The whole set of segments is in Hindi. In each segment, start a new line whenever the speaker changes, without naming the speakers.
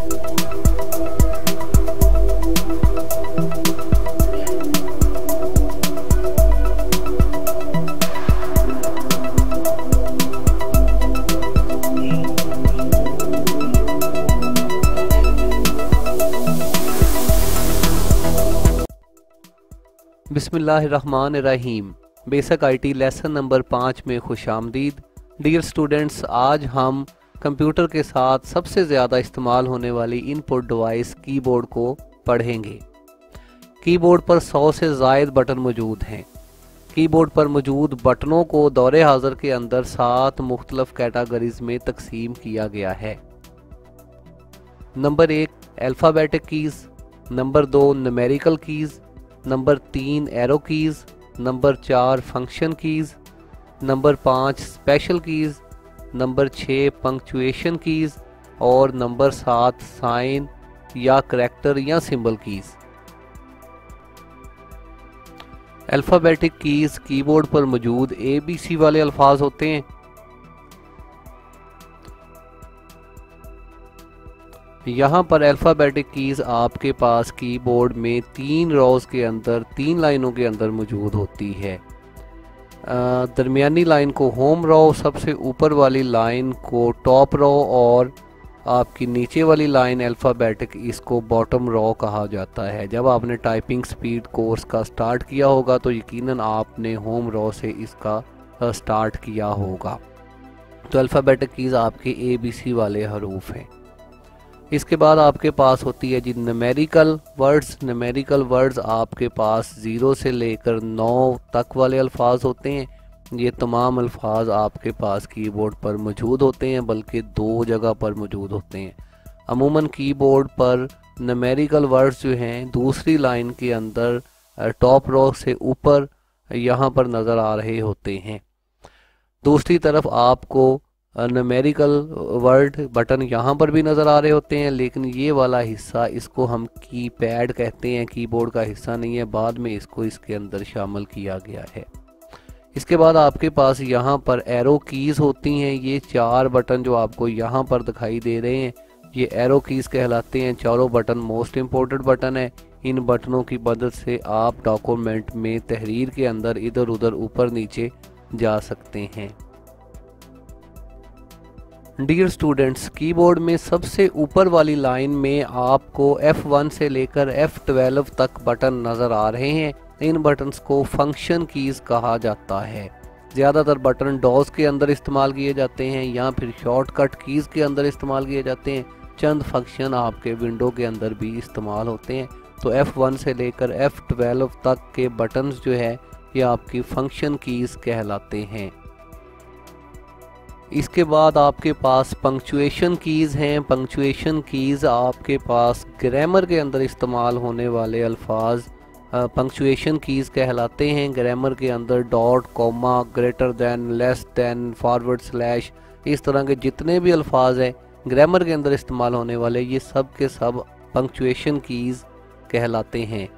बिस्मिल्लाहिर्रहमानिर्रहीम। बेसिक आईटी लेसन नंबर 5 में खुशामदीद। डियर स्टूडेंट्स, आज हम कंप्यूटर के साथ सबसे ज़्यादा इस्तेमाल होने वाली इनपुट डिवाइस कीबोर्ड को पढ़ेंगे। कीबोर्ड पर 100 से ज़ायद बटन मौजूद हैं। कीबोर्ड पर मौजूद बटनों को दौरे हाज़र के अंदर 7 मुख्तलिफ कैटेगरीज में तकसीम किया गया है। Number 1 alphabetic keys, number 2 numerical keys, number 3 arrow keys, number 4 function keys, number 5 special keys, number 6 punctuation keys और नंबर 7 साइन या करैक्टर या symbol keys. Alphabetic keys keyboard पर मौजूद ABC वाले अल्फाज होते हैं। यहाँ पर अल्फ़ाबेटिक कीज़ आपके पास कीबोर्ड में 3 रोज़ के अंदर 3 लाइनों के अंदर मौजूद होती है। दरमियानी लाइन को होम रो, सबसे ऊपर वाली लाइन को टॉप रो और आपकी नीचे वाली लाइन अल्फ़ाबेटिक इसको बॉटम रो कहा जाता है। जब आपने टाइपिंग स्पीड कोर्स का स्टार्ट किया होगा तो यकीनन आपने होम रो से इसका स्टार्ट किया होगा। तो अल्फ़ाबेटिक कीज़ आपके ABC वाले हरूफ हैं। इसके बाद आपके पास होती है जी न्यूमेरिकल वर्ड्स। न्यूमेरिकल वर्ड्स आपके पास 0 से लेकर 9 तक वाले अल्फाज होते हैं। ये तमाम अल्फाज आपके पास कीबोर्ड पर मौजूद होते हैं, बल्कि 2 जगह पर मौजूद होते हैं। अमूमन कीबोर्ड पर न्यूमेरिकल वर्ड्स जो हैं दूसरी लाइन के अंदर टॉप रो से ऊपर यहाँ पर नज़र आ रहे होते हैं। दूसरी तरफ आपको न्यूमेरिकल वर्ड बटन यहाँ पर भी नज़र आ रहे होते हैं, लेकिन ये वाला हिस्सा इसको हम कीपैड कहते हैं, कीबोर्ड का हिस्सा नहीं है। बाद में इसको इसके अंदर शामिल किया गया है। इसके बाद आपके पास यहाँ पर एरो कीज़ होती हैं। ये 4 बटन जो आपको यहाँ पर दिखाई दे रहे हैं ये एरो कीज़ कहलाते हैं। चारों बटन मोस्ट इम्पोर्टेंट बटन है। इन बटनों की मदद से आप डॉक्यूमेंट में तहरीर के अंदर इधर उधर ऊपर नीचे जा सकते हैं। डियर स्टूडेंट्स, कीबोर्ड में सबसे ऊपर वाली लाइन में आपको F1 से लेकर F12 तक बटन नज़र आ रहे हैं। इन बटन्स को फंक्शन कीज़ कहा जाता है। ज़्यादातर बटन डॉस के अंदर इस्तेमाल किए जाते हैं या फिर शॉर्टकट कीज़ के अंदर इस्तेमाल किए जाते हैं। चंद फंक्शन आपके विंडो के अंदर भी इस्तेमाल होते हैं। तो F1 से लेकर F12 तक के बटन्स जो है ये आपकी फंक्शन कीज़ कहलाते हैं। इसके बाद आपके पास पंक्चुएशन कीज़ हैं। पंक्चुएशन कीज़ आपके पास ग्रामर के अंदर इस्तेमाल होने वाले अल्फाज पंक्चुएशन कीज़ कहलाते हैं। ग्रामर के अंदर dot, comma, greater than, less than, forward slash, इस तरह के जितने भी अल्फाज हैं ग्रामर के अंदर इस्तेमाल होने वाले, ये सब के सब पंक्चुएशन कीज़ कहलाते हैं।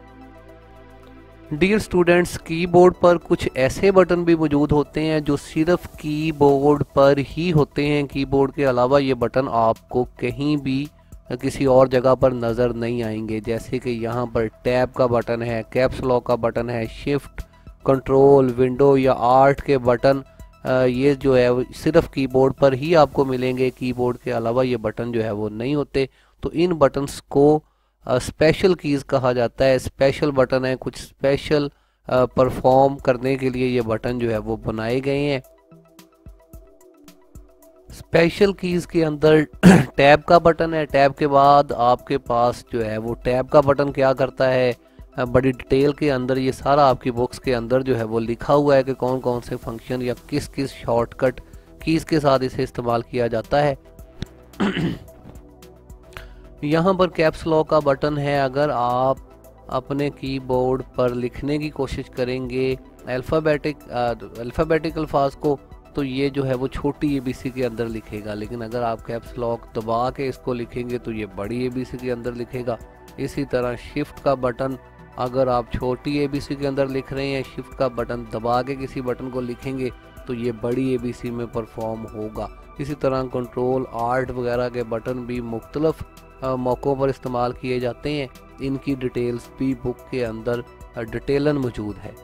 डियर स्टूडेंट्स, कीबोर्ड पर कुछ ऐसे बटन भी मौजूद होते हैं जो सिर्फ कीबोर्ड पर ही होते हैं। कीबोर्ड के अलावा ये बटन आपको कहीं भी किसी और जगह पर नज़र नहीं आएंगे। जैसे कि यहाँ पर टैब का बटन है, कैप्स लॉक का बटन है, शिफ्ट, कंट्रोल, विंडो या आर्ट के बटन ये जो है सिर्फ कीबोर्ड पर ही आपको मिलेंगे। कीबोर्ड के अलावा ये बटन जो है वो नहीं होते। तो इन बटन्स को स्पेशल कीज़ कहा जाता है। स्पेशल बटन है, कुछ स्पेशल परफॉर्म करने के लिए ये बटन जो है वो बनाए गए हैं। स्पेशल कीज़ के अंदर टैब का बटन है। टैब के बाद आपके पास जो है वो टैब का बटन क्या करता है, बड़ी डिटेल के अंदर ये सारा आपकी बुक्स के अंदर जो है वो लिखा हुआ है कि कौन कौन से फंक्शन या किस किस शॉर्टकट कीज़ के साथ इसे इस्तेमाल किया जाता है। यहाँ पर कैप्स लॉक का बटन है। अगर आप अपने कीबोर्ड पर लिखने की कोशिश करेंगे अल्फ़ाबेटिक अल्फाज को, तो ये जो है वो छोटी ABC के अंदर लिखेगा, लेकिन अगर आप कैप्स लॉक दबा के इसको लिखेंगे तो ये बड़ी ABC के अंदर लिखेगा। इसी तरह शिफ्ट का बटन, अगर आप छोटी ABC के अंदर लिख रहे हैं, शिफ्ट का बटन दबा के किसी बटन को लिखेंगे तो ये बड़ी ABC में परफॉर्म होगा। इसी तरह कंट्रोल आर्ट वगैरह के बटन भी मुख्तलिफ मौक़ों पर इस्तेमाल किए जाते हैं। इनकी डिटेल्स भी बुक के अंदर डिटेलन मौजूद है।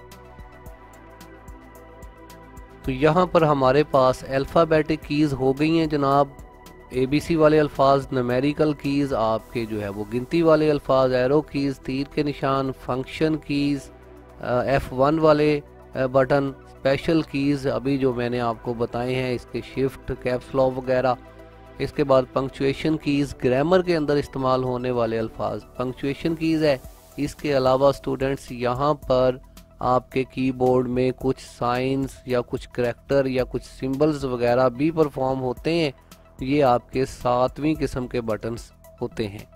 तो यहाँ पर हमारे पास अल्फ़ाबेटिक कीज़ हो गई हैं जनाब। ABC वाले अल्फाज, न्यूमेरिकल कीज़ आपके जो है वो गिनती वाले अल्फाज, एरो कीज़ तीर के निशान, फंक्शन कीज़, F1 वाले बटन, स्पेशल कीज़ अभी जो मैंने आपको बताए हैं इसके शिफ्ट, कैप्स लॉक वगैरह। इसके बाद पंक्चुएशन कीज़, ग्रामर के अंदर इस्तेमाल होने वाले अल्फाज पंक्चुएशन कीज़ है। इसके अलावा स्टूडेंट्स यहाँ पर आपके कीबोर्ड में कुछ साइंस या कुछ करैक्टर या कुछ सिंबल्स वगैरह भी परफॉर्म होते हैं। ये आपके 7वीं किस्म के बटन्स होते हैं।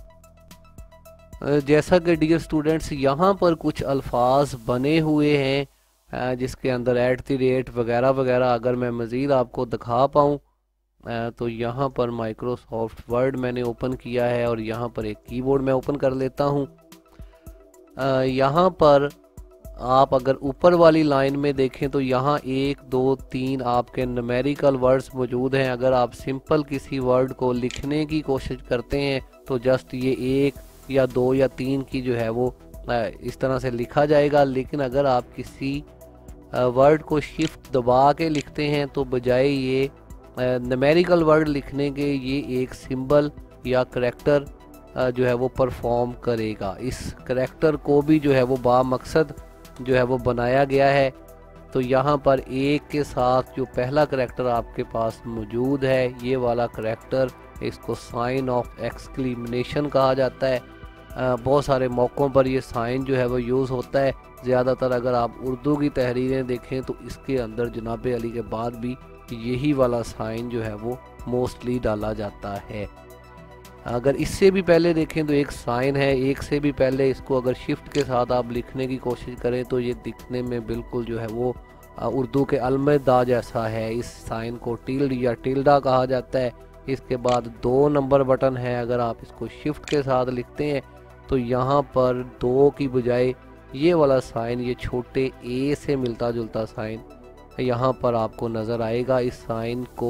जैसा कि डियर स्टूडेंट्स यहाँ पर कुछ अल्फाज बने हुए हैं जिसके अंदर @ वगैरह वगैरह अगर मैं मज़ीद आपको दिखा पाऊँ तो यहाँ पर माइक्रोसॉफ्ट वर्ड मैंने ओपन किया है और यहाँ पर एक कीबोर्ड मैं ओपन कर लेता हूँ। यहाँ पर आप अगर ऊपर वाली लाइन में देखें तो यहाँ 1 2 3 आपके न्यूमेरिकल वर्ड्स मौजूद हैं। अगर आप सिंपल किसी वर्ड को लिखने की कोशिश करते हैं तो जस्ट ये 1 या 2 या 3 की जो है वो इस तरह से लिखा जाएगा। लेकिन अगर आप किसी वर्ड को शिफ्ट दबा के लिखते हैं तो बजाय ये न्यूमेरिकल वर्ड लिखने के ये एक सिंबल या करैक्टर जो है वो परफॉर्म करेगा। इस करैक्टर को भी जो है वो बामकसद जो है वो बनाया गया है। तो यहाँ पर 1 के साथ जो पहला करैक्टर आपके पास मौजूद है ये वाला करैक्टर, इसको साइन ऑफ एक्सक्लेमेशन कहा जाता है। बहुत सारे मौक़ों पर ये साइन जो है वो यूज़ होता है। ज़्यादातर अगर आप उर्दू की तहरीरें देखें तो इसके अंदर जनाब अली के बाद भी यही वाला साइन जो है वो मोस्टली डाला जाता है। अगर इससे भी पहले देखें तो एक साइन है, एक से भी पहले, इसको अगर शिफ्ट के साथ आप लिखने की कोशिश करें तो ये दिखने में बिल्कुल जो है वो उर्दू के अलमदा जैसा है। इस साइन को टिल्ड या टिल्डा कहा जाता है। इसके बाद 2 नंबर बटन है। अगर आप इसको शिफ्ट के साथ लिखते हैं तो यहाँ पर 2 की बजाय ये वाला साइन, ये छोटे ए से मिलता जुलता साइन यहाँ पर आपको नज़र आएगा। इस साइन को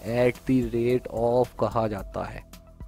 @ कहा जाता है।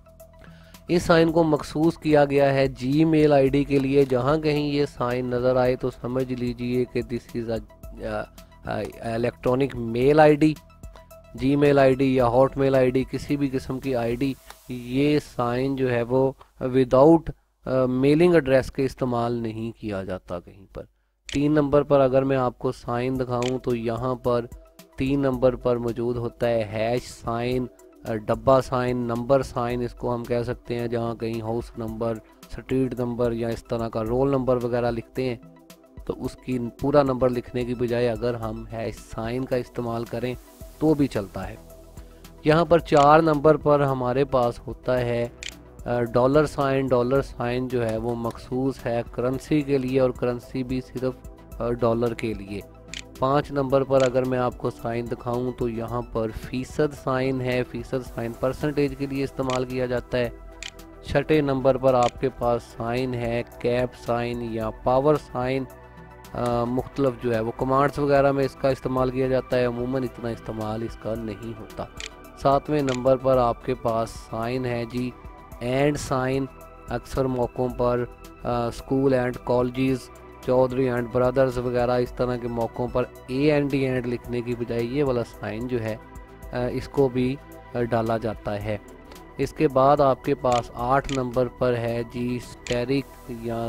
इस साइन को मखसूस किया गया है जीमेल आईडी के लिए। जहाँ कहीं ये साइन नज़र आए तो समझ लीजिए कि this is electronic mail ID. Gmail ID या हॉटमेल आईडी, किसी भी किस्म की आईडी, ये साइन जो है वो विदाउट मेलिंग एड्रेस के इस्तेमाल नहीं किया जाता कहीं पर। 3 नंबर पर अगर मैं आपको साइन दिखाऊं तो यहाँ पर 3 नंबर पर मौजूद होता है हैश साइन, डब्बा साइन, नंबर साइन इसको हम कह सकते हैं। जहाँ कहीं हाउस नंबर, स्ट्रीट नंबर या इस तरह का रोल नंबर वगैरह लिखते हैं तो उसकी पूरा नंबर लिखने की बजाय अगर हम हैश साइन का इस्तेमाल करें तो भी चलता है। यहाँ पर 4 नंबर पर हमारे पास होता है डॉलर साइन। डॉलर साइन जो है वो मखसूस है करेंसी के लिए और करेंसी भी सिर्फ डॉलर के लिए। 5 नंबर पर अगर मैं आपको साइन दिखाऊं तो यहाँ पर फीसद साइन है। फीसद साइन परसेंटेज के लिए इस्तेमाल किया जाता है। 6 नंबर पर आपके पास साइन है कैप साइन या पावर साइन। मुख्तलिफ जो है वो कमांड्स वगैरह में इसका इस्तेमाल किया जाता है। अमूमन इतना इस्तेमाल इसका नहीं होता। 7वें नंबर पर आपके पास साइन है जी एंड साइन। अक्सर मौक़ों पर school and colleges, Chaudhary and brothers वगैरह इस तरह के मौक़ों पर एंड लिखने की बजाय ये वाला साइन जो है इसको भी डाला जाता है। इसके बाद आपके पास 8 नंबर पर है जी स्टेरिक या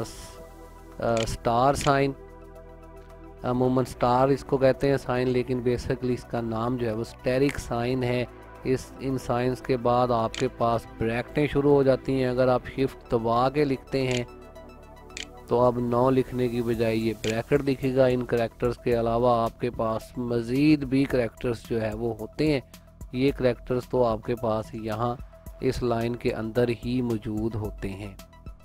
स्टार साइन। अमूमन स्टार इसको कहते हैं साइन, लेकिन बेसिकली इसका नाम जो है वो स्टेरिक साइन है। इन साइंस के बाद आपके पास ब्रैकेटें शुरू हो जाती हैं। अगर आप शिफ्ट दबा के लिखते हैं तो अब 9 लिखने की बजाय ये ब्रैकेट दिखेगा। इन करैक्टर्स के अलावा आपके पास मज़ीद भी करैक्टर्स जो है वो होते हैं। ये करैक्टर्स तो आपके पास यहाँ इस लाइन के अंदर ही मौजूद होते हैं।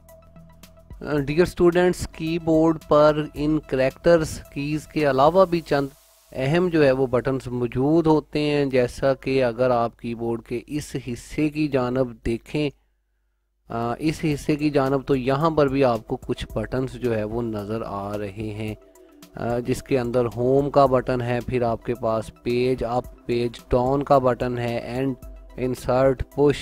डियर स्टूडेंट्स, कीबोर्ड पर इन करैक्टर्स कीज़ के अलावा भी चंद अहम जो है वो बटन्स मौजूद होते हैं। जैसा कि अगर आप कीबोर्ड के इस हिस्से की जानब देखें, इस हिस्से की जानब, तो यहाँ पर भी आपको कुछ बटन्स जो है वो नज़र आ रहे हैं। जिसके अंदर होम का बटन है, फिर आपके पास पेज अप पेज डाउन का बटन है, end insert push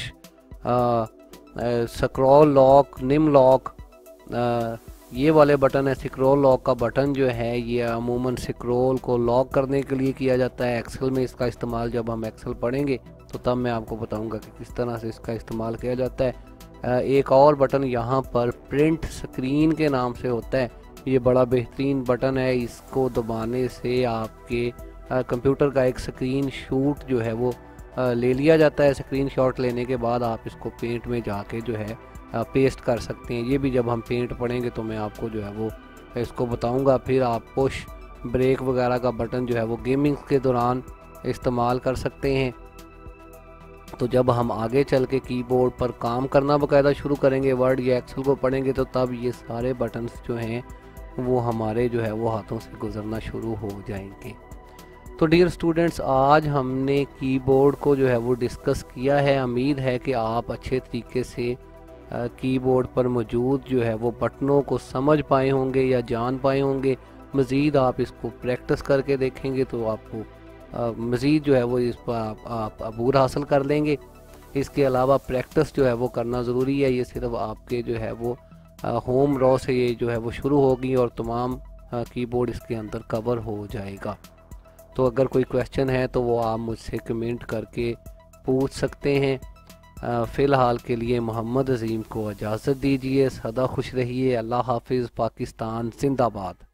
scroll lock num lock ये वाले बटन है। स्क्रॉल लॉक का बटन जो है ये अमूमन स्क्रॉल को लॉक करने के लिए किया जाता है। एक्सेल में इसका इस्तेमाल जब हम एक्सेल पढ़ेंगे तो तब मैं आपको बताऊंगा कि किस तरह से इसका इस्तेमाल किया जाता है। एक और बटन यहाँ पर प्रिंट स्क्रीन के नाम से होता है। ये बड़ा बेहतरीन बटन है, इसको दबाने से आपके कंप्यूटर का एक स्क्रीन शॉट जो है वो ले लिया जाता है। स्क्रीन शॉट लेने के बाद आप इसको पेंट में जाके जो है पेस्ट कर सकते हैं। ये भी जब हम पेंट पढ़ेंगे तो मैं आपको जो है वो इसको बताऊंगा। फिर आप पुश ब्रेक वगैरह का बटन जो है वो गेमिंग के दौरान इस्तेमाल कर सकते हैं। तो जब हम आगे चल के कीबोर्ड पर काम करना बाकायदा शुरू करेंगे, वर्ड या एक्सेल को पढ़ेंगे, तो तब ये सारे बटन्स जो हैं वो हमारे जो है वो हाथों से गुजरना शुरू हो जाएंगे। तो डियर स्टूडेंट्स, आज हमने कीबोर्ड को जो है वो डिस्कस किया है। उम्मीद है कि आप अच्छे तरीके से कीबोर्ड पर मौजूद जो है वो बटनों को समझ पाए होंगे या जान पाए होंगे। मज़ीद आप इसको प्रैक्टिस करके देखेंगे तो आपको मज़ीद जो है वो इस पर आप अबूर हासिल कर लेंगे। इसके अलावा प्रैक्टिस जो है वो करना ज़रूरी है। ये सिर्फ आपके जो है वो होम रो से ये जो है वो शुरू होगी और तमाम कीबोर्ड इसके अंदर कवर हो जाएगा। तो अगर कोई क्वेश्चन है तो वो आप मुझसे कमेंट करके पूछ सकते हैं। फ़िलहाल के लिए मोहम्मद अज़ीम को इजाज़त दीजिए। सदा खुश रहिए। अल्लाह हाफिज़। पाकिस्तान जिंदाबाद।